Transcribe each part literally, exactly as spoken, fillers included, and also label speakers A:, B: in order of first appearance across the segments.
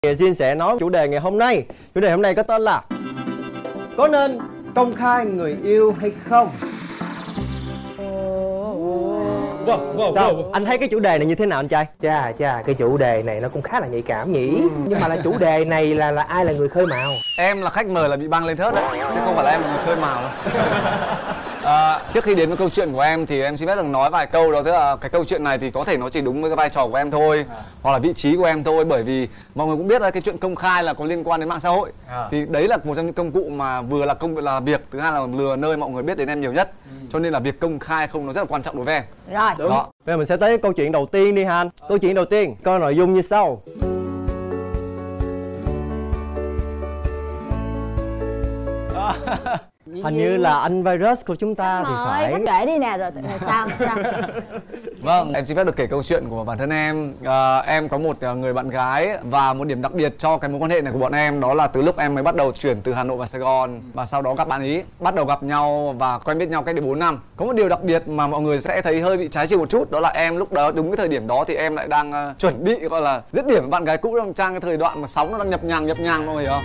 A: Jin sẽ nói chủ đề ngày hôm nay. Chủ đề hôm nay có tên là có nên công khai người yêu hay không?
B: Wow, wow,
A: Sao?
B: wow.
A: Anh thấy cái chủ đề này như thế nào anh trai?
C: Chà chà, cái chủ đề này nó cũng khá là nhạy cảm nhỉ. Ừ. Nhưng mà là chủ đề này là là ai là người khơi mào?
B: Em là khách mời là bị băng lên thớt đấy, chứ không phải là em là người khơi mào đâu. À, trước khi đến với câu chuyện của em thì em xin phép được nói vài câu, đó tức là cái câu chuyện này thì có thể nó chỉ đúng với cái vai trò của em thôi, à. hoặc là vị trí của em thôi, bởi vì mọi người cũng biết là cái chuyện công khai là có liên quan đến mạng xã hội, à. thì đấy là một trong những công cụ mà vừa là công là việc, thứ hai là lừa nơi mọi người biết đến em nhiều nhất, ừ. cho nên là việc công khai không nó rất là quan trọng đối với em.
D: Rồi.
A: Đúng. Đó. Bây giờ mình sẽ tới câu chuyện đầu tiên đi ha anh. Câu chuyện đầu tiên có nội dung như sau. Hình như là anh virus của chúng ta thì phải
D: kể đi nè, rồi sao sao?
B: Vâng, em xin phép được kể câu chuyện của bản thân em. À, em có một người bạn gái và một điểm đặc biệt cho cái mối quan hệ này của bọn em đó là từ lúc em mới bắt đầu chuyển từ Hà Nội vào Sài Gòn và sau đó gặp bạn ý, bắt đầu gặp nhau và quen biết nhau cách đây bốn năm. Có một điều đặc biệt mà mọi người sẽ thấy hơi bị trái chiều một chút, đó là em lúc đó đúng cái thời điểm đó thì em lại đang uh, chuẩn bị gọi là dứt điểm với bạn gái cũ trong trang cái thời đoạn mà sóng nó đang nhập nhằng nhập nhằng, mọi người hiểu không?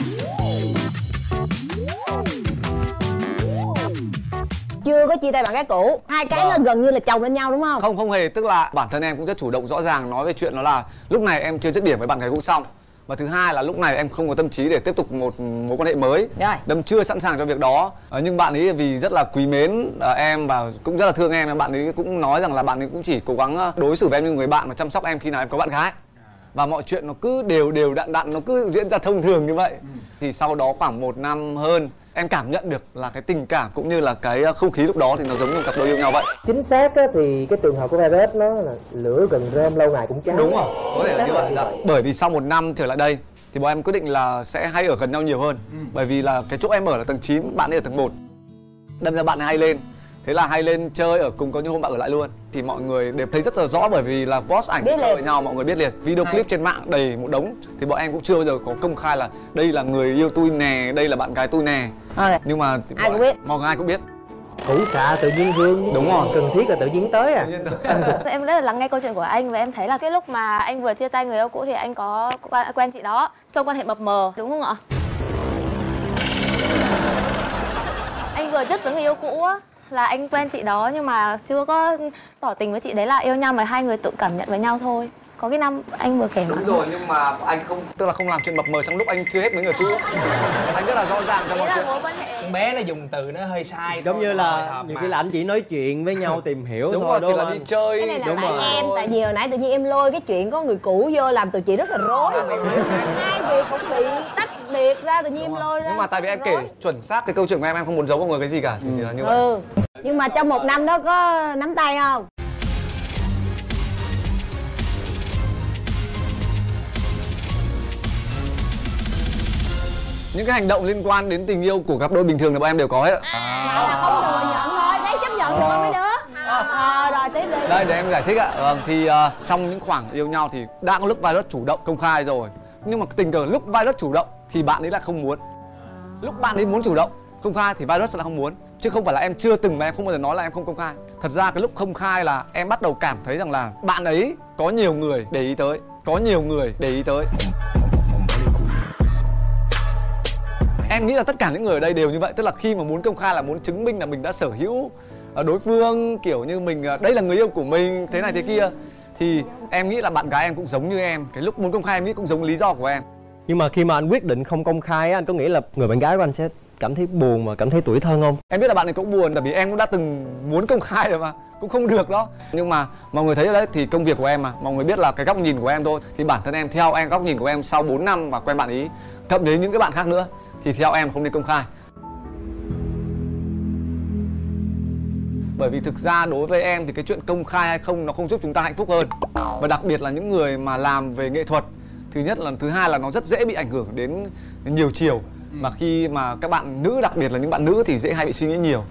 D: Chưa có chia tay bạn gái cũ, hai cái vâng. nó gần như là chồng lên nhau đúng không?
B: Không, không hề, tức là bản thân em cũng rất chủ động rõ ràng nói về chuyện đó là lúc này em chưa dứt điểm với bạn gái cũ xong. Và thứ hai là lúc này em không có tâm trí để tiếp tục một mối quan hệ mới. Rồi. Đâm chưa sẵn sàng cho việc đó. À, nhưng bạn ấy vì rất là quý mến à, em và cũng rất là thương em, bạn ấy cũng nói rằng là bạn ấy cũng chỉ cố gắng đối xử với em như người bạn và chăm sóc em khi nào em có bạn gái. Và mọi chuyện nó cứ đều đều đặn đặn, nó cứ diễn ra thông thường như vậy. Ừ. Thì sau đó khoảng một năm hơn em cảm nhận được là cái tình cảm cũng như là cái không khí lúc đó thì nó giống như cặp đôi yêu nhau vậy.
C: Chính xác á, thì cái trường hợp của virus nó là lửa gần rơm lâu ngày cũng cháy.
B: Đúng rồi, có thể là như vậy. Đó. Bởi vì sau một năm trở lại đây thì bọn em quyết định là sẽ hay ở gần nhau nhiều hơn. Ừ. Bởi vì là cái chỗ em ở là tầng chín, bạn ấy ở tầng một. Đâm ra bạn ấy hay lên. Thế là hay lên chơi ở cùng, có những hôm bạn ở lại luôn. Thì mọi người đều thấy rất là rõ bởi vì là post ảnh chơi với nhau mọi người biết liền. Video hay. Clip trên mạng đầy một đống. Thì bọn em cũng chưa bao giờ có công khai là đây là người yêu tôi nè, đây là bạn gái tôi nè. Okay. Nhưng mà
D: ai cũng biết.
B: Mọi người ai cũng biết.
C: Cũ xạ tự nhiên vương.
B: Đúng rồi.
C: Cần thiết là tự nhiên tới à.
E: Em rất là lắng nghe câu chuyện của anh và em thấy là cái lúc mà anh vừa chia tay người yêu cũ thì anh có quen chị đó trong quan hệ mập mờ, đúng không ạ? Anh vừa dứt với người yêu cũ á, là anh quen chị đó nhưng mà chưa có tỏ tình với chị đấy là yêu nhau mà hai người tự cảm nhận với nhau thôi. Có cái năm anh vừa kể mà.
B: Đúng rồi, nhưng mà anh không, tức là không làm chuyện mập mờ trong lúc anh chưa hết với người cũ. Anh rất là rõ ràng trong mọi chuyện.
E: Mối quan hệ.
C: Con bé nó dùng từ nó hơi sai.
A: Giống như là nhiều khi là anh chỉ nói chuyện với nhau tìm hiểu
B: đúng
A: thôi.
B: Đúng rồi, chỉ là đi chơi.
D: Cái này là
A: đúng
D: tại
A: rồi.
D: em, tại vì hồi nãy tự nhiên em lôi cái chuyện có người cũ vô làm tụi chị rất là rối. Hai việc cũng bị tách biệt ra, tự nhiên em lôi ra.
B: Nhưng mà tại vì em kể chuẩn xác cái câu chuyện của em, em không muốn giấu mọi người cái gì cả, thì chỉ là như vậy.
D: Ừ. Nhưng mà trong một năm đó có nắm tay không?
B: Những cái hành động liên quan đến tình yêu của cặp đôi bình thường là bọn em đều có hết.
D: À. Mà là không thừa nhận thôi, đấy chấp nhận được mấy đứa. À, rồi tiếp đi.
B: Đây để em giải thích ạ. Vâng, thì uh, trong những khoảng yêu nhau thì đã có lúc virus chủ động công khai rồi. Nhưng mà tình cờ lúc virus chủ động thì bạn ấy lại không muốn. Lúc bạn ấy muốn chủ động công khai thì virus là không muốn. Chứ không phải là em chưa từng mà em không bao giờ nói là em không công khai. Thật ra cái lúc công khai là em bắt đầu cảm thấy rằng là bạn ấy có nhiều người để ý tới. Có nhiều người để ý tới. Em nghĩ là tất cả những người ở đây đều như vậy. Tức là khi mà muốn công khai là muốn chứng minh là mình đã sở hữu đối phương, kiểu như mình đây là người yêu của mình, thế này thế kia. Thì em nghĩ là bạn gái em cũng giống như em. Cái lúc muốn công khai em nghĩ cũng giống lý do của em.
A: Nhưng mà khi mà anh quyết định không công khai anh có nghĩ là người bạn gái của anh sẽ cảm thấy buồn và cảm thấy tủi thân không?
B: Em biết là bạn ấy cũng buồn, tại vì em cũng đã từng muốn công khai rồi mà cũng không được đó. Nhưng mà mọi người thấy ở đấy thì công việc của em mà, mọi người biết là cái góc nhìn của em thôi. Thì bản thân em theo em góc nhìn của em sau bốn năm và quen bạn ý, cộng đến những cái bạn khác nữa, thì theo em không nên công khai. Bởi vì thực ra đối với em thì cái chuyện công khai hay không nó không giúp chúng ta hạnh phúc hơn. Và đặc biệt là những người mà làm về nghệ thuật, thứ nhất là thứ hai là nó rất dễ bị ảnh hưởng đến nhiều chiều. Mà khi mà các bạn nữ, đặc biệt là những bạn nữ thì dễ hay bị suy nghĩ nhiều.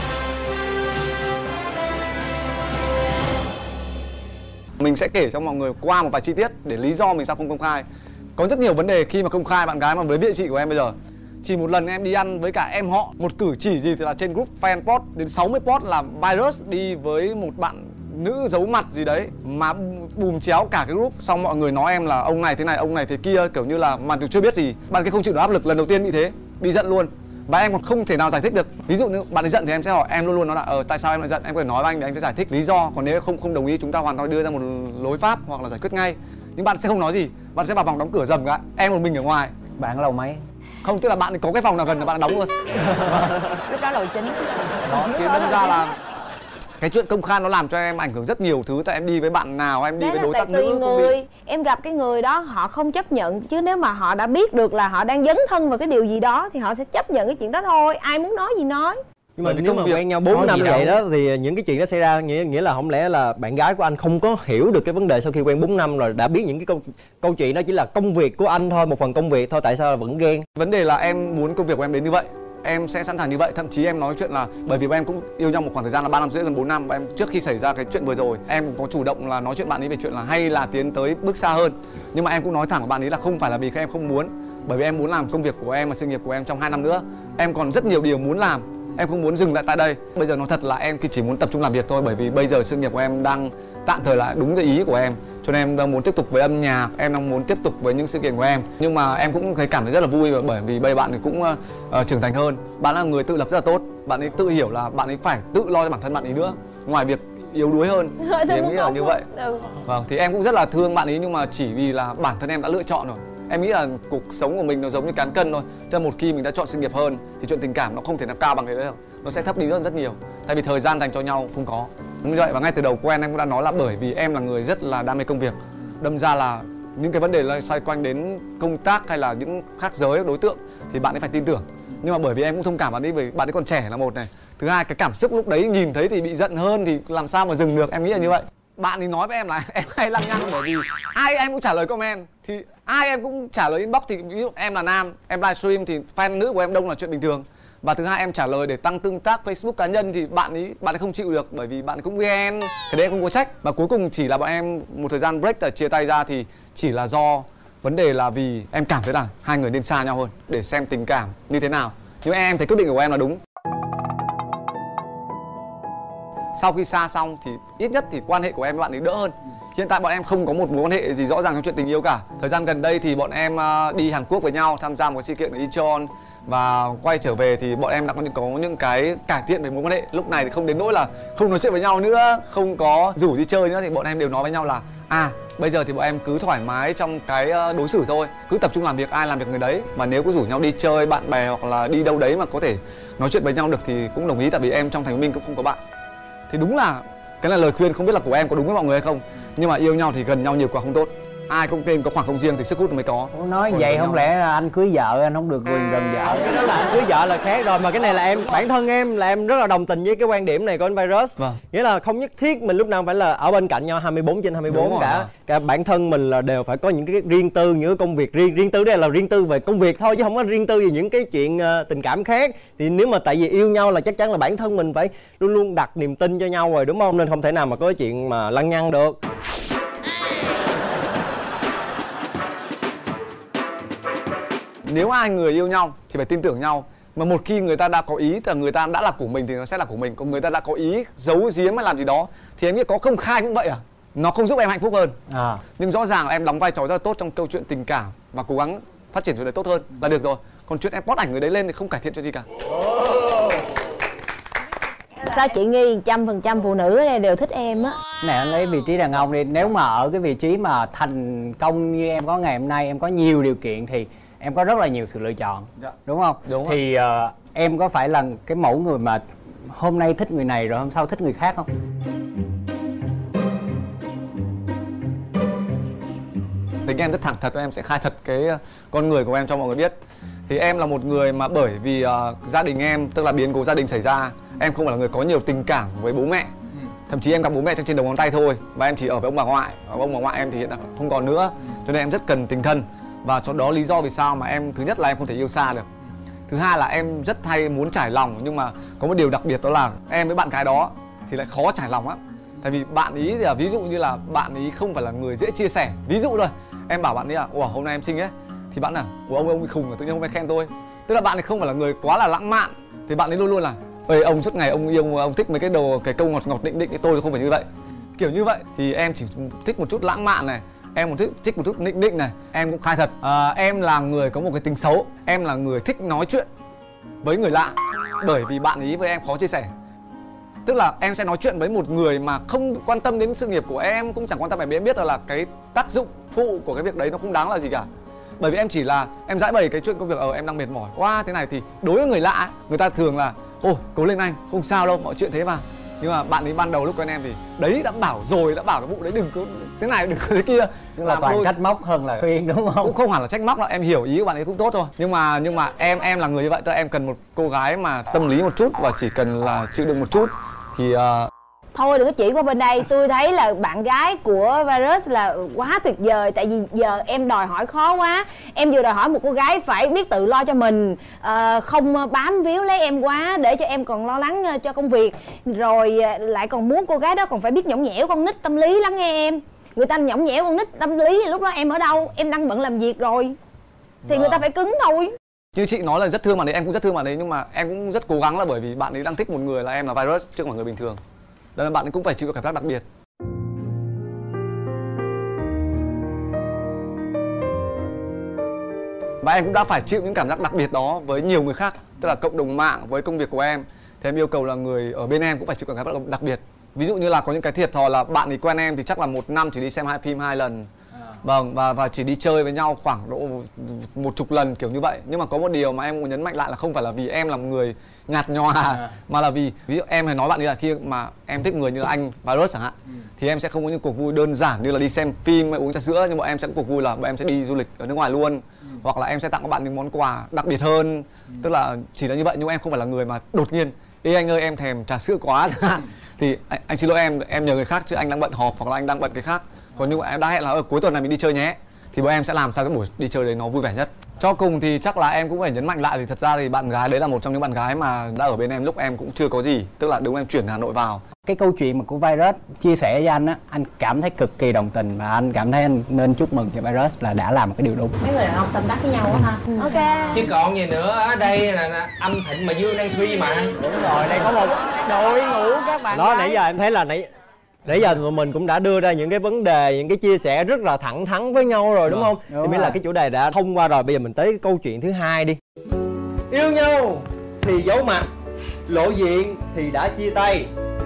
B: Mình sẽ kể cho mọi người qua một vài chi tiết để lý do mình sao không công khai. Có rất nhiều vấn đề khi mà công khai bạn gái mà với địa chỉ của em bây giờ. Chỉ một lần em đi ăn với cả em họ, một cử chỉ gì thì là trên group fan post đến sáu mươi post là virus đi với một bạn nữ giấu mặt gì đấy mà bùm chéo cả cái group, xong mọi người nói em là ông này thế này, ông này thế kia, kiểu như là mà chưa biết gì. Bạn kia không chịu được áp lực, lần đầu tiên bị thế, bị giận luôn. Và em còn không thể nào giải thích được. Ví dụ như bạn ấy giận thì em sẽ hỏi, em luôn luôn nói là ờ tại sao em lại giận, em có thể nói với anh để anh sẽ giải thích lý do. Còn nếu không không đồng ý, chúng ta hoàn toàn đưa ra một lối pháp hoặc là giải quyết ngay. Nhưng bạn sẽ không nói gì, bạn sẽ vào vòng đóng cửa rầm cả, em một mình ở ngoài.
A: Bạn ở lầu mấy?
B: Không, tức là bạn có cái phòng nào gần là bạn đóng luôn.
D: Lúc đó lầu chính.
B: Đó, thì đâm ra là cái chuyện công khai nó làm cho em ảnh hưởng rất nhiều thứ. Tại em đi với bạn nào, em đi
D: Đấy
B: với
D: là
B: đối
D: tại
B: tác
D: tùy
B: nữ
D: người.
B: đi.
D: Em gặp cái người đó họ không chấp nhận, chứ nếu mà họ đã biết được là họ đang dấn thân vào cái điều gì đó thì họ sẽ chấp nhận cái chuyện đó thôi. Ai muốn nói gì nói.
A: Nhưng mà
B: Bởi vì
A: nếu
B: công
A: mà
B: việc
A: quen nhau bốn năm
C: gì
A: như vậy
C: đâu.
A: đó thì những cái chuyện đó xảy ra nghĩa nghĩa là không lẽ là bạn gái của anh không có hiểu được cái vấn đề sau khi quen bốn năm rồi đã biết những cái câu câu chuyện đó chỉ là công việc của anh thôi, một phần công việc thôi, tại sao vẫn ghen?
B: Vấn đề là em muốn công việc của em đến như vậy, em sẽ sẵn sàng như vậy. Thậm chí em nói chuyện là bởi vì em cũng yêu nhau một khoảng thời gian là ba năm rưỡi, gần bốn năm. Và em trước khi xảy ra cái chuyện vừa rồi, em có chủ động là nói chuyện bạn ấy về chuyện là hay là tiến tới bước xa hơn. Nhưng mà em cũng nói thẳng với bạn ấy là không phải là vì các em không muốn, bởi vì em muốn làm công việc của em và sự nghiệp của em trong hai năm nữa. Em còn rất nhiều điều muốn làm, em không muốn dừng lại tại đây. Bây giờ nói thật là em chỉ muốn tập trung làm việc thôi, bởi vì bây giờ sự nghiệp của em đang tạm thời là đúng cái ý của em, cho nên em đang muốn tiếp tục với âm nhạc, em đang muốn tiếp tục với những sự kiện của em. Nhưng mà em cũng thấy cảm thấy rất là vui, bởi vì bây giờ bạn ấy cũng uh, trưởng thành hơn. Bạn là người tự lập rất là tốt, bạn ấy tự hiểu là bạn ấy phải tự lo cho bản thân bạn ấy nữa, ngoài việc yếu đuối hơn. Thì em nghĩ là như vậy.
D: Ừ.
B: Vâng, thì em cũng rất là thương bạn ấy, nhưng mà chỉ vì là bản thân em đã lựa chọn rồi. Em nghĩ là cuộc sống của mình nó giống như cán cân thôi. Cho nên một khi mình đã chọn sự nghiệp hơn thì chuyện tình cảm nó không thể nào cao bằng thế đâu. Nó sẽ thấp đi rất rất nhiều. Tại vì thời gian dành cho nhau không có. Như vậy, và ngay từ đầu quen em cũng đã nói là bởi vì em là người rất là đam mê công việc. Đâm ra là những cái vấn đề là xoay quanh đến công tác hay là những khác giới đối tượng thì bạn ấy phải tin tưởng. Nhưng mà bởi vì em cũng thông cảm bạn ấy, bởi bạn ấy còn trẻ là một này. Thứ hai, cái cảm xúc lúc đấy nhìn thấy thì bị giận hơn thì làm sao mà dừng được, em nghĩ là như vậy. Bạn ấy nói với em là em hay lăng nhăng, bởi vì ai em cũng trả lời comment, thì ai em cũng trả lời inbox. Thì ví dụ em là nam, em livestream thì fan nữ của em đông là chuyện bình thường. Và thứ hai, em trả lời để tăng tương tác Facebook cá nhân thì bạn ấy bạn ấy không chịu được, bởi vì bạn ấy cũng ghen. Cái đấy em không có trách. Và cuối cùng chỉ là bọn em một thời gian break là chia tay ra thì chỉ là do vấn đề là vì em cảm thấy là hai người nên xa nhau hơn để xem tình cảm như thế nào. Nhưng em thấy quyết định của em là đúng. Sau khi xa xong thì ít nhất thì quan hệ của em với bạn ấy đỡ hơn. Hiện tại bọn em không có một mối quan hệ gì rõ ràng trong chuyện tình yêu cả. Thời gian gần đây thì bọn em đi Hàn Quốc với nhau, tham gia một cái sự kiện ở Incheon. Và quay trở về thì bọn em đã có những, có những cái cải thiện về mối quan hệ. Lúc này thì không đến nỗi là không nói chuyện với nhau nữa, không có rủ đi chơi nữa. Thì bọn em đều nói với nhau là à, bây giờ thì bọn em cứ thoải mái trong cái đối xử thôi, cứ tập trung làm việc, ai làm việc người đấy. Mà nếu có rủ nhau đi chơi, bạn bè hoặc là đi đâu đấy mà có thể nói chuyện với nhau được thì cũng đồng ý. Tại vì em trong thành phố Minh cũng không có bạn. Thì đúng là cái là lời khuyên, không biết là của em có đúng với mọi người hay không, nhưng mà yêu nhau thì gần nhau nhiều quá không tốt. Ai cũng tên có khoảng không riêng thì sức hút mới có.
F: Nói vậy không lẽ là anh cưới vợ anh không được quyền gần vợ?
A: Cái đó là anh cưới vợ là khác rồi, mà cái này là em bản thân em là em rất là đồng tình với cái quan điểm này của anh Virus.
B: Vâng.
A: Nghĩa là không nhất thiết mình lúc nào phải là ở bên cạnh nhau hai mươi bốn trên hai mươi bốn cả. Cả bản thân mình là đều phải có những cái riêng tư, những cái công việc riêng. Riêng tư đây là riêng tư về công việc thôi, chứ không có riêng tư về những cái chuyện uh, tình cảm khác. Thì nếu mà tại vì yêu nhau là chắc chắn là bản thân mình phải luôn luôn đặt niềm tin cho nhau rồi, đúng không? Nên không thể nào mà có cái chuyện mà lăng nhăng được.
B: Nếu hai người yêu nhau thì phải tin tưởng nhau. Mà một khi người ta đã có ý, là người ta đã là của mình thì nó sẽ là của mình. Còn người ta đã có ý giấu giếm hay làm gì đó thì em nghĩ có công khai cũng vậy à. Nó không giúp em hạnh phúc hơn à. Nhưng rõ ràng là em đóng vai trò rất là tốt trong câu chuyện tình cảm và cố gắng phát triển chuyện đấy tốt hơn là được rồi. Còn chuyện em post ảnh người đấy lên thì không cải thiện cho gì cả.
D: Sao chị nghi trăm phần trăm phụ nữ ở đây đều thích em á?
F: Này anh lấy vị trí đàn ông đi. Nếu mà ở cái vị trí mà thành công như em có ngày hôm nay, em có nhiều điều kiện thì em có rất là nhiều sự lựa chọn, dạ. Đúng không?
B: Đúng.
F: Thì uh, em có phải là cái mẫu người mà hôm nay thích người này rồi hôm sau thích người khác không?
B: Tính em rất thẳng thật, em sẽ khai thật cái con người của em cho mọi người biết. Thì em là một người mà bởi vì uh, gia đình em, tức là biến cố gia đình xảy ra, em không phải là người có nhiều tình cảm với bố mẹ. Ừ. Thậm chí em gặp bố mẹ trên đầu ngón tay thôi. Và em chỉ ở với ông bà ngoại. Và ông bà ngoại em thì hiện tại không còn nữa. Cho nên em rất cần tình thân. Và cho đó lý do vì sao mà em, thứ nhất là em không thể yêu xa được. Thứ hai là em rất hay muốn trải lòng. Nhưng mà có một điều đặc biệt đó là em với bạn gái đó thì lại khó trải lòng lắm. Tại vì bạn ý thì là ví dụ như là bạn ý không phải là người dễ chia sẻ. Ví dụ thôi, em bảo bạn ấy là ủa hôm nay em xinh ấy, thì bạn là ủa ông ông bị khùng, tự nhiên hôm nay khen tôi. Tức là bạn ấy không phải là người quá là lãng mạn, thì bạn ấy luôn luôn là ơi ông suốt ngày ông yêu, ông thích mấy cái đồ cái câu ngọt ngọt định định, cái tôi không phải như vậy. kiểu như vậy. Thì em chỉ thích một chút lãng mạn này, em một thích thích một chút nịnh nịnh này. Em cũng khai thật, à, em là người có một cái tính xấu, em là người thích nói chuyện với người lạ, bởi vì bạn ý với em khó chia sẻ. Tức là em sẽ nói chuyện với một người mà không quan tâm đến sự nghiệp của em, cũng chẳng quan tâm, bởi vì em biết là, là cái tác dụng phụ của cái việc đấy nó không đáng là gì cả. Bởi vì em chỉ là em giải bày cái chuyện công việc, ờ em đang mệt mỏi quá thế này, thì đối với người lạ người ta thường là ôi cố lên anh, không sao đâu, mọi chuyện thế mà. Nhưng mà bạn ấy ban đầu lúc quen em thì đấy, đã bảo rồi, đã bảo cái vụ đấy đừng có thế này, đừng có thế kia.
F: Tức là toàn đôi... trách móc hơn là khuyên đúng không?
B: Cũng không hẳn là trách móc đâu, em hiểu ý của bạn ấy cũng tốt thôi. Nhưng mà nhưng mà em em là người như vậy, tức là em cần một cô gái mà tâm lý một chút và chỉ cần là chịu đựng một chút thì uh...
D: thôi đừng có chỉ qua bên đây. Tôi thấy là bạn gái của Virus là quá tuyệt vời. Tại vì giờ em đòi hỏi khó quá. Em vừa đòi hỏi một cô gái phải biết tự lo cho mình, uh, không bám víu lấy em quá để cho em còn lo lắng uh, cho công việc. Rồi uh, lại còn muốn cô gái đó còn phải biết nhõng nhẽo con nít tâm lý lắng nghe em. Người ta nhõng nhẽo con nít tâm lý thì lúc đó em ở đâu? Em đang bận làm việc rồi thì
B: vâng.
D: người ta phải cứng thôi.
B: Như chị nói là rất thương bạn ấy, em cũng rất thương bạn ấy, nhưng mà em cũng rất cố gắng là bởi vì bạn ấy đang thích một người là em là Virus chứ không phải người bình thường. Nên là bạn ấy cũng phải chịu được cảm giác đặc biệt. Và em cũng đã phải chịu những cảm giác đặc biệt đó với nhiều người khác, tức là cộng đồng mạng, với công việc của em. Thì em yêu cầu là người ở bên em cũng phải chịu cảm giác đặc biệt. Ví dụ như là có những cái thiệt thòi là bạn ấy quen em thì chắc là một năm chỉ đi xem hai phim hai lần. Vâng, và và chỉ đi chơi với nhau khoảng độ một chục lần kiểu như vậy. Nhưng mà có một điều mà em muốn nhấn mạnh lại là không phải là vì em là một người nhạt nhòa à. Mà là vì ví dụ em hay nói bạn ấy là khi mà em thích người như là anh Virus chẳng hạn, ừ. thì em sẽ không có những cuộc vui đơn giản như là đi xem phim hay uống trà sữa, nhưng mà em sẽ có cuộc vui là em sẽ đi du lịch ở nước ngoài luôn, ừ. hoặc là em sẽ tặng các bạn những món quà đặc biệt hơn, ừ. tức là chỉ là như vậy. Nhưng mà em không phải là người mà đột nhiên ê anh ơi em thèm trà sữa quá chẳng hạn thì anh, anh xin lỗi em em nhờ người khác chứ anh đang bận họp hoặc là anh đang bận cái khác. Còn nhưng mà em đã hẹn là ở cuối tuần này mình đi chơi nhé, thì bọn em sẽ làm sao cái buổi đi chơi đấy nó vui vẻ nhất. Cho cùng thì chắc là em cũng phải nhấn mạnh lại thì thật ra thì bạn gái đấy là một trong những bạn gái mà đã ở bên em lúc em cũng chưa có gì, tức là đúng em chuyển Hà Nội vào.
F: Cái câu chuyện mà của Virus chia sẻ với anh á, anh cảm thấy cực kỳ đồng tình và anh cảm thấy anh nên chúc mừng cho Virus là đã làm một cái điều đúng.
D: Mấy người đàn ông tâm đắc với nhau quá ha. Ừ. Ok.
C: Chứ còn gì nữa, ở đây là âm thịnh mà dương đang suy mà.
F: Đúng rồi, đây có một đội ngũ các bạn.
A: Đó, nãy giờ em thấy là nãy nãy giờ mình cũng đã đưa ra những cái vấn đề, những cái chia sẻ rất là thẳng thắn với nhau rồi đúng không? Đúng thì mới là cái chủ đề đã thông qua rồi. Bây giờ mình tới câu chuyện thứ hai đi. Yêu nhau thì giấu mặt, lộ diện thì đã chia tay.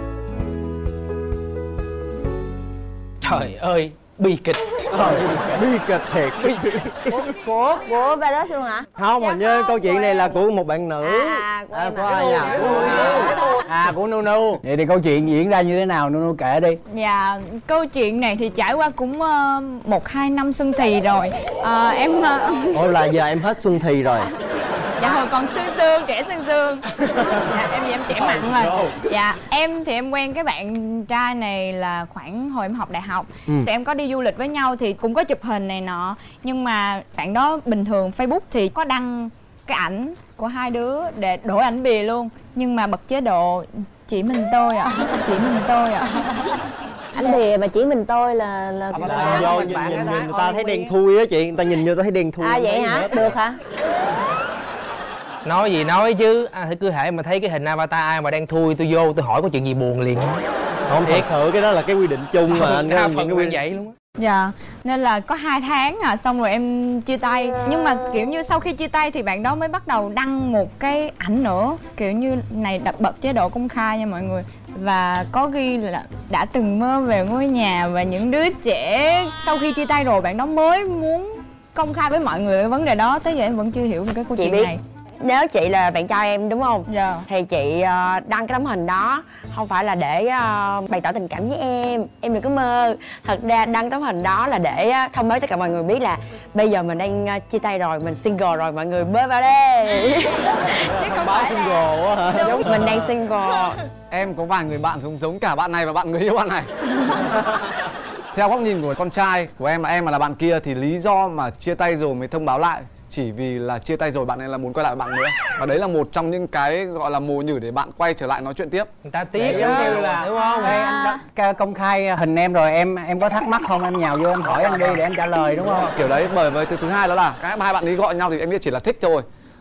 C: Trời ơi, bi kịch.
A: Ờ, bi kịch thiệt.
D: Của của, của Virus luôn hả?
A: Không, hình như câu chuyện này là của một bạn nữ.
D: À, của
A: à,
D: em
A: của
D: à.
A: ai nhỉ?
F: À, của Nunu. Vậy thì câu chuyện diễn ra như thế nào, Nunu kể đi.
G: Dạ, câu chuyện này thì trải qua cũng uh, một hai năm xuân thì rồi. À, em uh...
A: Ồ, là giờ em hết xuân thì rồi.
G: Dạ hồi còn sương sương, trẻ sương sương. Dạ em thì em trẻ mặn rồi. Dạ em thì em quen cái bạn trai này là khoảng hồi em học đại học. ừ. Tụi em có đi du lịch với nhau thì cũng có chụp hình này nọ. Nhưng mà bạn đó bình thường Facebook thì có đăng cái ảnh của hai đứa để đổi ảnh bìa luôn. Nhưng mà bật chế độ chỉ mình tôi ạ. à. Chỉ mình tôi ạ. à.
D: Anh bìa mà chỉ mình tôi là là,
A: là, là do nhìn, nhìn, nhìn người ta thấy đen thui á chị, người ta nhìn vô ta thấy đen thui.
D: À vậy hả? Được hả?
C: Nói gì nói chứ, à, cứ hễ mà thấy cái hình avatar ai mà đang thui tôi vô tôi hỏi có chuyện gì buồn liền.
A: Không, thiệt sự cái đó là cái quy định chung mà anh
C: đa phần quy vậy luôn á.
G: Dạ, nên là có hai tháng à, xong rồi em chia tay. Nhưng mà kiểu như sau khi chia tay thì bạn đó mới bắt đầu đăng một cái ảnh nữa. Kiểu như này đặt bật chế độ công khai nha mọi người. Và có ghi là đã từng mơ về ngôi nhà và những đứa trẻ. Sau khi chia tay rồi bạn đó mới muốn công khai với mọi người cái vấn đề đó. Tới giờ em vẫn chưa hiểu về cái câu
H: chị
G: chuyện
H: biết.
G: này.
H: Nếu chị là bạn trai em đúng không?
G: Dạ.
H: Thì chị uh, đăng cái tấm hình đó không phải là để uh, bày tỏ tình cảm với em. Em đừng có mơ. Thật ra đăng tấm hình đó là để uh, thông báo tất cả mọi người biết là bây giờ mình đang uh, chia tay rồi, mình single rồi, mọi người bơi vào đây.
A: Thông báo single quá hả?
H: Đúng, mình đang single.
B: Em có vài người bạn giống giống cả bạn này và bạn người yêu bạn này. Theo góc nhìn của con trai của em là em mà là bạn kia thì lý do mà chia tay rồi mới thông báo lại chỉ vì là chia tay rồi bạn ấy là muốn quay lại bạn nữa. Và đấy là một trong những cái gọi là mồi nhử để bạn quay trở lại nói chuyện tiếp.
C: Người ta tiếc giống như là đúng không?
F: Ê, anh đã công khai hình em rồi, em em có thắc mắc không? Em nhào vô em hỏi anh đi để anh trả lời đúng không?
B: Kiểu đấy, bởi vì thứ thứ hai đó là cái hai bạn ấy gọi nhau thì em biết chỉ là thích thôi.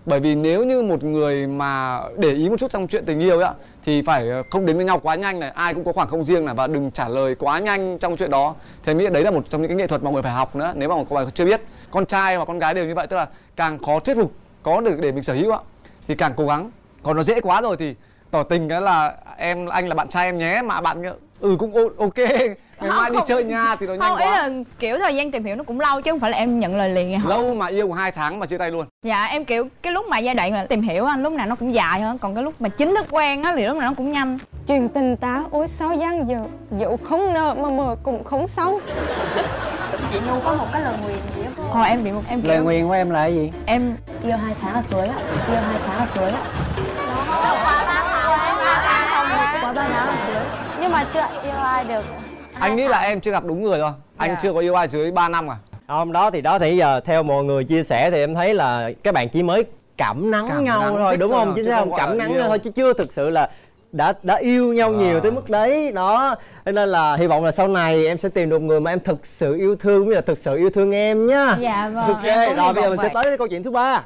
B: Bởi vì nếu như một người mà để ý một chút trong chuyện tình yêu ấy, thì phải không đến với nhau quá nhanh này, ai cũng có khoảng không riêng này, và đừng trả lời quá nhanh trong chuyện đó. Thì em nghĩ đấy là một trong những cái nghệ thuật mà mọi người phải học nữa. Nếu mà một bạn chưa biết, con trai hoặc con gái đều như vậy, tức là càng khó thuyết phục có được để mình sở hữu ạ, thì càng cố gắng. Còn nó dễ quá rồi thì tỏ tình cái là em anh là bạn trai em nhé, mà bạn ừ cũng ok ngày mai đi chơi nha thì nó nhanh
G: không,
B: quá.
G: Ý là kiểu thời gian tìm hiểu nó cũng lâu chứ không phải là em nhận lời liền.
B: Lâu mà yêu hai tháng mà chia tay luôn.
G: Dạ em kiểu cái lúc mà giai đoạn mà tìm hiểu anh lúc nào nó cũng dài hơn, còn cái lúc mà chính thức quen á thì lúc nào nó cũng nhanh.
H: Chuyện tình ta ối sao gian dở, dẫu không nợ mà mờ cũng không xong.
E: Chị Nu có một cái lời nguyền gì đó.
G: Hồi em bị một em
F: lời
G: kiểu
F: nguyền của em là cái gì?
G: em
H: Yêu hai tháng là cưới á, yêu hai tháng là cưới á.
E: Quá ba tháng là cưới.
H: Nhưng mà chưa yêu ai được.
B: Anh nghĩ là em chưa gặp đúng người thôi. Anh
H: Dạ.
B: chưa có yêu ai dưới ba năm à?
A: Hôm đó thì đó thì giờ theo mọi người chia sẻ thì em thấy là các bạn chỉ mới cảm nắng
B: Cảm
A: nhau
B: nắng,
A: thôi,
B: thích
A: đúng
B: thôi
A: không?
B: à,
A: Chứ
B: chứ
A: sao
B: không
A: không
B: gọi
A: cảm
B: là
A: nắng
B: yêu.
A: thôi, chứ chưa thực sự là đã đã yêu nhau nhiều tới mức đấy đó. Cho nên là hy vọng là sau này em sẽ tìm được người mà em thực sự yêu thương, mới là thực sự yêu thương em nhá.
G: dạ vâng.
A: Ok,
G: em cũng hy
A: rồi bây giờ
G: vọng
A: mình sẽ
G: vậy.
A: tới câu chuyện thứ ba.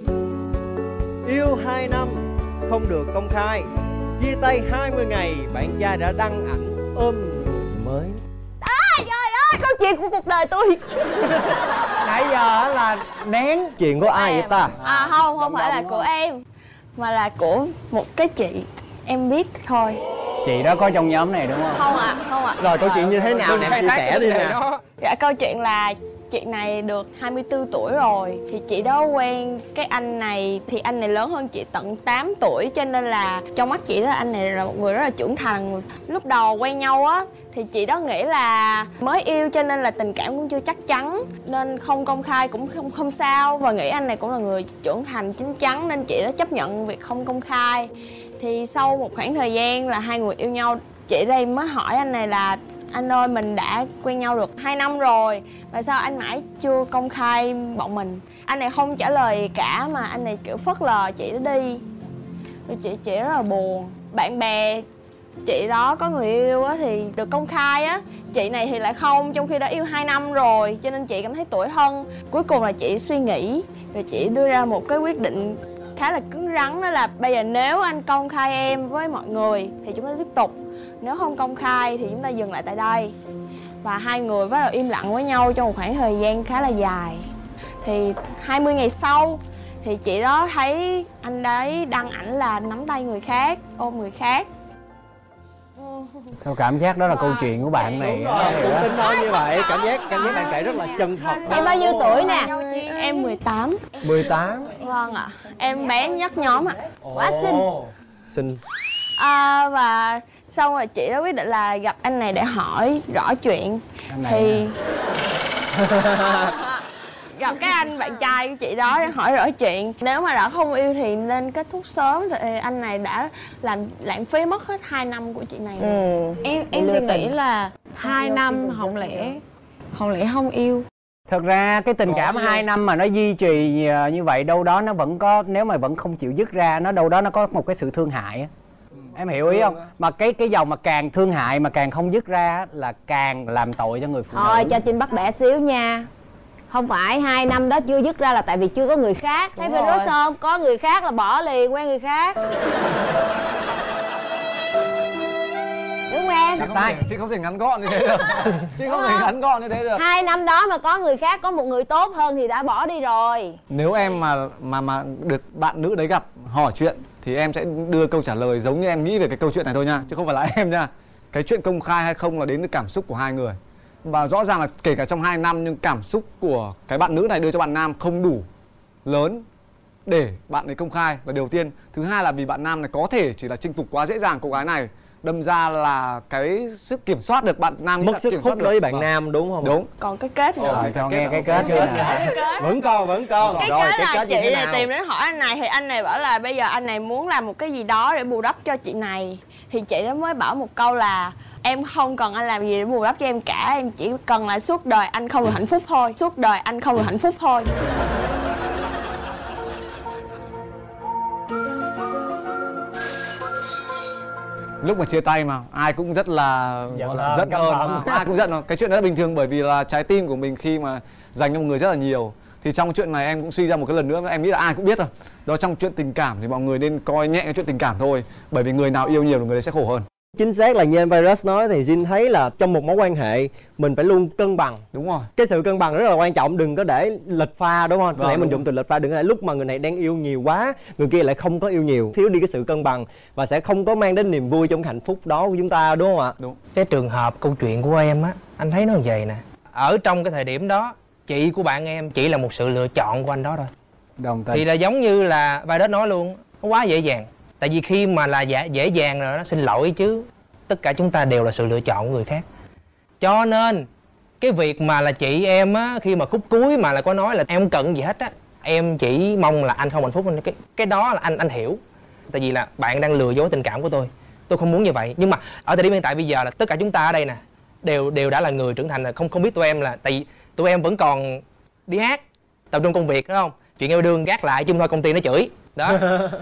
A: Yêu hai năm không được công khai, chia tay hai mươi ngày, bạn trai đã đăng ảnh ôm người mới.
D: Trời ơi, câu chuyện của cuộc đời tôi.
F: Nãy giờ là nén.
A: Chuyện của ai vậy ta?
E: À không, không phải là của em, mà là của một cái chị em biết thôi.
F: Chị đó có trong nhóm này đúng không?
E: Không ạ, à, không ạ. À.
A: Rồi câu chuyện như thế nào nè, em chia sẻ đi nè.
E: Dạ, câu chuyện là chị này được hai mươi tư tuổi rồi. Thì chị đó quen cái anh này, thì anh này lớn hơn chị tận tám tuổi. Cho nên là trong mắt chị đó anh này là một người rất là trưởng thành. Lúc đầu quen nhau á thì chị đó nghĩ là mới yêu cho nên là tình cảm cũng chưa chắc chắn, nên không công khai cũng không không sao, và nghĩ anh này cũng là người trưởng thành chín chắn nên chị đó chấp nhận việc không công khai. Thì sau một khoảng thời gian là hai người yêu nhau, chị đây mới hỏi anh này là anh ơi, mình đã quen nhau được hai năm rồi mà sao anh mãi chưa công khai bọn mình. Anh này không trả lời cả, mà anh này kiểu phớt lờ chị đó đi. Rồi chị chị rất là buồn. Bạn bè chị đó có người yêu á thì được công khai á, chị này thì lại không, trong khi đã yêu hai năm rồi, cho nên chị cảm thấy tủi thân. Cuối cùng là chị suy nghĩ rồi chị đưa ra một cái quyết định khá là cứng rắn, đó là bây giờ nếu anh công khai em với mọi người thì chúng ta tiếp tục, nếu không công khai thì chúng ta dừng lại tại đây. Và hai người bắt đầu im lặng với nhau trong một khoảng thời gian khá là dài. Thì hai mươi ngày sau thì chị đó thấy anh đấy đăng ảnh là nắm tay người khác, ôm người khác.
F: Sao cảm giác đó là câu chuyện của bạn này.
A: Đúng rồi, cũng tin nói như vậy, cảm giác cảm giác bạn kể rất là chân thật.
D: Em bao nhiêu tuổi nè?
E: Em mười tám.
A: mười tám.
E: Vâng ạ. Em bé nhất nhóm ạ.
D: Quá xinh.
A: Xinh.
E: À, và xong rồi chị đó quyết định là gặp anh này để hỏi rõ chuyện. Thì gặp cái anh bạn trai của chị đó để hỏi rõ chuyện. Nếu mà đã không yêu thì nên kết thúc sớm, thì anh này đã làm lãng phí mất hết hai năm của chị này.
H: Ừ.
I: Em em thì nghĩ là hai năm không lẽ không lẽ không yêu.
F: Thật ra cái tình cảm hai năm mà nó duy trì như vậy, đâu đó nó vẫn có, nếu mà vẫn không chịu dứt ra, nó đâu đó nó có một cái sự thương hại á. Em hiểu ý không? Mà cái cái dòng mà càng thương hại mà càng không dứt ra là càng làm tội cho người phụ nữ.
D: Thôi cho Trinh bắt bẻ xíu nha. Không phải hai năm đó chưa dứt ra là tại vì chưa có người khác. Thấy Virus không? Có người khác là bỏ liền, quen người khác. Đúng không em?
B: Chị không, thể, chị không thể ngắn gọn như thế được. Chị không thể ngắn gọn như thế được.
D: Hai năm đó mà có người khác, có một người tốt hơn thì đã bỏ đi rồi.
B: Nếu em mà mà mà được bạn nữ đấy gặp hỏi chuyện thì em sẽ đưa câu trả lời giống như em nghĩ về cái câu chuyện này thôi nha, chứ không phải là em nha. Cái chuyện công khai hay không là đến từ cảm xúc của hai người. Và rõ ràng là kể cả trong hai năm nhưng cảm xúc của cái bạn nữ này đưa cho bạn nam không đủ lớn để bạn ấy công khai là điều tiên. Thứ hai là vì bạn nam này có thể chỉ là chinh phục quá dễ dàng cô gái này, đâm ra là cái sức kiểm soát được bạn nam
A: mất sức
B: kiểm
A: hút
B: soát
A: đối với bạn
B: Vâng.
A: nam đúng không?
B: Đúng.
E: Còn cái kết nữa.
F: Rồi, cho nghe cái kết nữa.
A: Vẫn còn, vẫn còn.
E: Cái
A: Rồi,
E: kết
A: cái
E: là
A: kết như
E: chị
A: thế
E: này
A: nào?
E: tìm đến hỏi anh này, thì anh này bảo là bây giờ anh này muốn làm một cái gì đó để bù đắp cho chị này. Thì chị đó mới bảo một câu là em không cần anh làm gì để bù đắp cho em cả, em chỉ cần là suốt đời anh không được hạnh phúc thôi. Suốt đời anh không được hạnh phúc thôi.
B: Lúc mà chia tay mà ai cũng rất là
F: Giận
B: gọi là
F: hờn,
B: giận
F: căm
B: hờn
F: phẫn.
B: mà ai cũng giận. Cái chuyện đó là bình thường, bởi vì là trái tim của mình khi mà dành cho một người rất là nhiều Thì trong chuyện này em cũng suy ra một cái lần nữa, em nghĩ là ai cũng biết rồi. Đó, trong chuyện tình cảm thì mọi người nên coi nhẹ cái chuyện tình cảm thôi. Bởi vì người nào yêu nhiều thì người đấy sẽ khổ hơn.
A: Chính xác là như anh Virus nói thì Jin thấy là trong một mối quan hệ mình phải luôn cân bằng.
B: Đúng rồi.
A: Cái sự cân bằng rất là quan trọng, đừng có để lệch pha, đúng không?
B: Vâng,
A: nãy mình
B: đúng
A: dùng từ lệch pha, đừng có để lúc mà người này đang yêu nhiều quá, người kia lại không có yêu nhiều, thiếu đi cái sự cân bằng và sẽ không có mang đến niềm vui trong hạnh phúc đó của chúng ta, đúng không ạ?
B: Đúng.
C: Cái trường hợp câu chuyện của em á, anh thấy nó như vậy nè. Ở trong cái thời điểm đó, chị của bạn em chỉ là một sự lựa chọn của anh đó thôi.
F: Đồng tình.
C: Thì là giống như là Virus nói luôn, nó quá dễ dàng. Tại vì khi mà là dễ, dễ dàng rồi nó xin lỗi chứ tất cả chúng ta đều là sự lựa chọn của người khác. Cho nên cái việc mà là chị em á, khi mà khúc cuối mà là có nói là em không cần gì hết á, em chỉ mong là anh không hạnh phúc. Cái, cái đó là anh anh hiểu. Tại vì là bạn đang lừa dối tình cảm của tôi. Tôi không muốn như vậy. Nhưng mà ở thời điểm hiện tại bây giờ là tất cả chúng ta ở đây nè đều đều đã là người trưởng thành rồi. Không không biết tụi em là tại vì tụi em vẫn còn đi hát, tập trung công việc, đúng không? Chuyện yêu đương gác lại chung thôi, công ty nó chửi đó.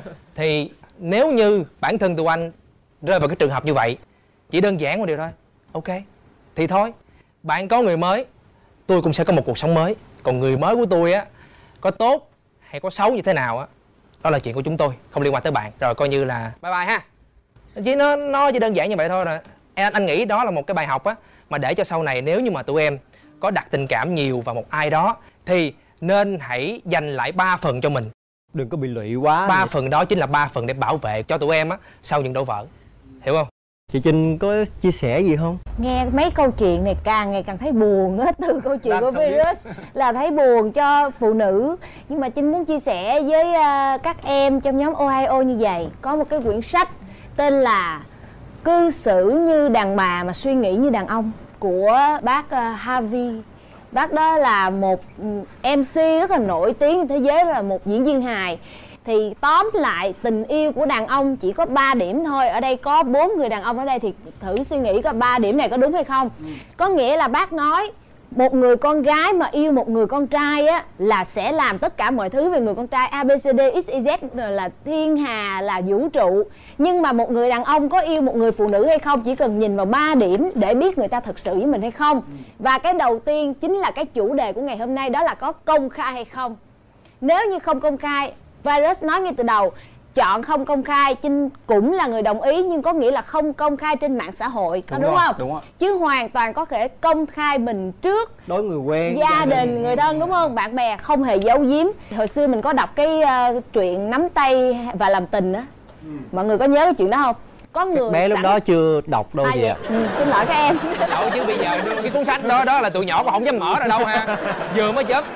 C: Thì nếu như bản thân tụi anh rơi vào cái trường hợp như vậy, chỉ đơn giản một điều thôi, ok thì thôi, bạn có người mới, tôi cũng sẽ có một cuộc sống mới. Còn người mới của tôi á, có tốt hay có xấu như thế nào á, đó là chuyện của chúng tôi, không liên quan tới bạn. Rồi coi như là bye bye ha. Chỉ nó nó chỉ đơn giản như vậy thôi rồi. Anh, anh nghĩ đó là một cái bài học á, mà để cho sau này nếu như mà tụi em có đặt tình cảm nhiều vào một ai đó thì nên hãy dành lại ba phần cho mình.
A: Đừng có bị lụy quá.
C: Ba phần đó chính là ba phần để bảo vệ cho tụi em á sau những đổ vỡ, hiểu không?
A: Chị Trinh có chia sẻ gì không?
D: Nghe mấy câu chuyện này càng ngày càng thấy buồn á. Từ câu chuyện của Virus là thấy buồn cho phụ nữ. Nhưng mà Trinh muốn chia sẻ với uh, các em trong nhóm Ohio như vậy. Có một cái quyển sách tên là Cư xử như đàn bà mà suy nghĩ như đàn ông của bác uh, Harvey. Bác đó là một em xê rất là nổi tiếng trên thế giới, là một diễn viên hài. Thì tóm lại tình yêu của đàn ông chỉ có ba điểm thôi. Ở đây có bốn người đàn ông ở đây thì thử suy nghĩ coi ba điểm này có đúng hay không. ừ. Có nghĩa là bác nói một người con gái mà yêu một người con trai á là sẽ làm tất cả mọi thứ về người con trai, a bê xê đê ích y dét là thiên hà, là vũ trụ. Nhưng mà một người đàn ông có yêu một người phụ nữ hay không chỉ cần nhìn vào ba điểm để biết người ta thực sự với mình hay không. ừ. Và cái đầu tiên chính là cái chủ đề của ngày hôm nay, đó là có công khai hay không. Nếu như không công khai, Virus nói ngay từ đầu, chọn không công khai. Trinh cũng là người đồng ý, nhưng có nghĩa là không công khai trên mạng xã hội, có đúng, đúng không?
B: Đúng rồi.
D: Chứ hoàn toàn có thể công khai mình trước
A: đối người quen,
D: gia đình, người thân, đúng không? Bạn bè, không hề giấu giếm. Hồi xưa mình có đọc cái uh, chuyện nắm tay và làm tình á. ừ. Mọi người có nhớ cái chuyện đó không? Có người
A: bé lúc
D: sẵn...
A: đó chưa đọc đâu.
D: À,
A: vậy
D: ừ, xin lỗi các em.
C: Đâu chứ bây giờ đưa cái cuốn sách đó đó là tụi nhỏ còn không dám mở ra đâu ha. Vừa mới chớp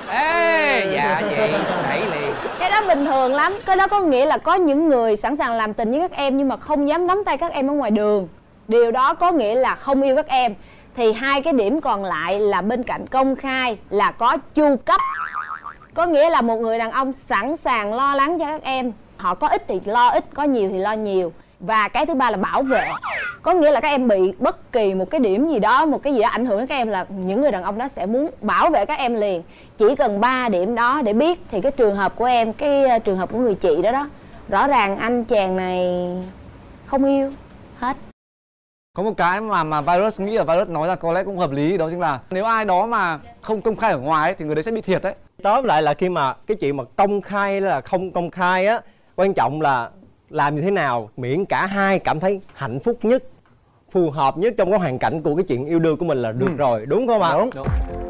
C: ê dạ chị đẩy liền.
D: Cái đó bình thường lắm. Cái đó có nghĩa là có những người sẵn sàng làm tình với các em nhưng mà không dám nắm tay các em ở ngoài đường. Điều đó có nghĩa là không yêu các em. Thì hai cái điểm còn lại là bên cạnh công khai là có chu cấp. Có nghĩa là một người đàn ông sẵn sàng lo lắng cho các em. Họ có ít thì lo ít, có nhiều thì lo nhiều. Và cái thứ ba là bảo vệ. Có nghĩa là các em bị bất kỳ một cái điểm gì đó, một cái gì đó ảnh hưởng đến các em là những người đàn ông đó sẽ muốn bảo vệ các em liền. Chỉ cần ba điểm đó để biết. Thì cái trường hợp của em, cái trường hợp của người chị đó đó, rõ ràng anh chàng này không yêu hết.
B: Có một cái mà mà Virus nghĩ là Virus nói ra có lẽ cũng hợp lý, đó chính là nếu ai đó mà không công khai ở ngoài ấy, thì người đấy sẽ bị thiệt đấy.
A: Tóm lại là khi mà cái chuyện mà công khai hay là không công khai á, quan trọng là làm như thế nào miễn cả hai cảm thấy hạnh phúc nhất, phù hợp nhất trong cái hoàn cảnh của cái chuyện yêu đương của mình là được ừ. rồi, đúng không ạ?
B: Đúng. Đúng.